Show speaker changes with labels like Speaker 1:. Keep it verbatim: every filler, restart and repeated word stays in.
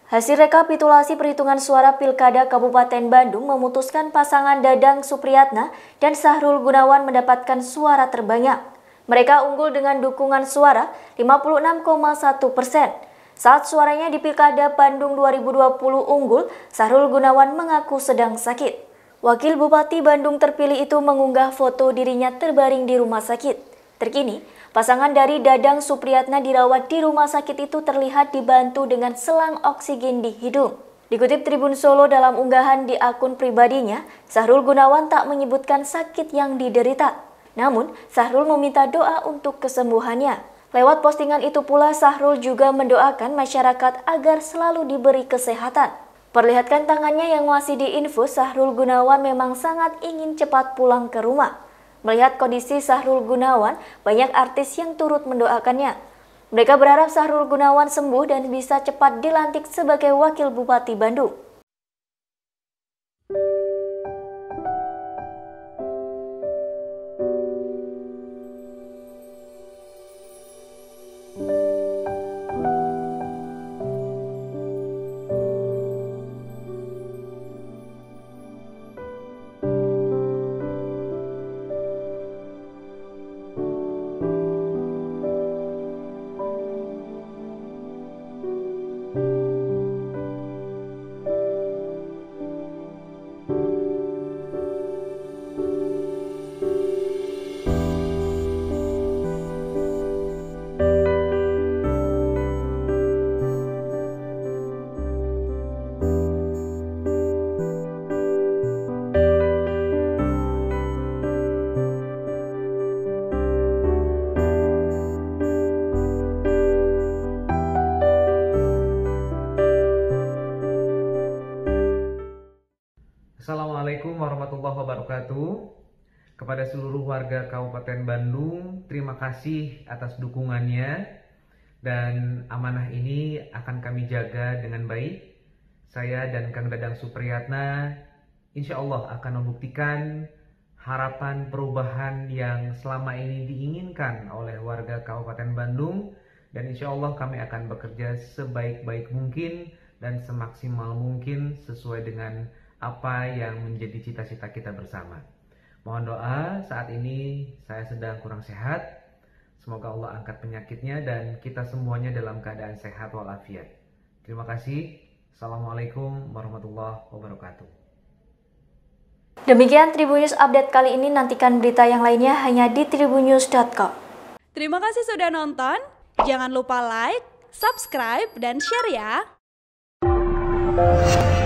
Speaker 1: Hasil rekapitulasi perhitungan suara Pilkada Kabupaten Bandung memutuskan pasangan Dadang Supriyatna dan Sahrul Gunawan mendapatkan suara terbanyak. Mereka unggul dengan dukungan suara lima puluh enam koma satu persen. Saat suaranya di Pilkada Bandung dua ribu dua puluh unggul, Sahrul Gunawan mengaku sedang sakit. Wakil Bupati Bandung terpilih itu mengunggah foto dirinya terbaring di rumah sakit. Terkini, pasangan dari Dadang Supriyatna dirawat di rumah sakit itu terlihat dibantu dengan selang oksigen di hidung. Dikutip Tribun Solo dalam unggahan di akun pribadinya, Sahrul Gunawan tak menyebutkan sakit yang diderita. Namun, Sahrul meminta doa untuk kesembuhannya. Lewat postingan itu pula, Sahrul juga mendoakan masyarakat agar selalu diberi kesehatan. Perlihatkan tangannya yang masih diinfus, Sahrul Gunawan memang sangat ingin cepat pulang ke rumah. Melihat kondisi Sahrul Gunawan, banyak artis yang turut mendoakannya. Mereka berharap Sahrul Gunawan sembuh dan bisa cepat dilantik sebagai Wakil Bupati Bandung.
Speaker 2: Assalamualaikum warahmatullahi wabarakatuh. Kepada seluruh warga Kabupaten Bandung, terima kasih atas dukungannya dan amanah ini akan kami jaga dengan baik. Saya dan Kang Dadang Supriyatna insya Allah akan membuktikan harapan perubahan yang selama ini diinginkan oleh warga Kabupaten Bandung, dan insya Allah kami akan bekerja sebaik-baik mungkin dan semaksimal mungkin sesuai dengan apa yang menjadi cita-cita kita bersama. Mohon doa, saat ini saya sedang kurang sehat. Semoga Allah angkat penyakitnya dan kita semuanya dalam keadaan sehat walafiat. Terima kasih. Assalamualaikum warahmatullahi wabarakatuh.
Speaker 1: Demikian Tribun News Update kali ini. Nantikan berita yang lainnya hanya di tribunnews dot com.
Speaker 3: Terima kasih sudah nonton. Jangan lupa like, subscribe, dan share ya.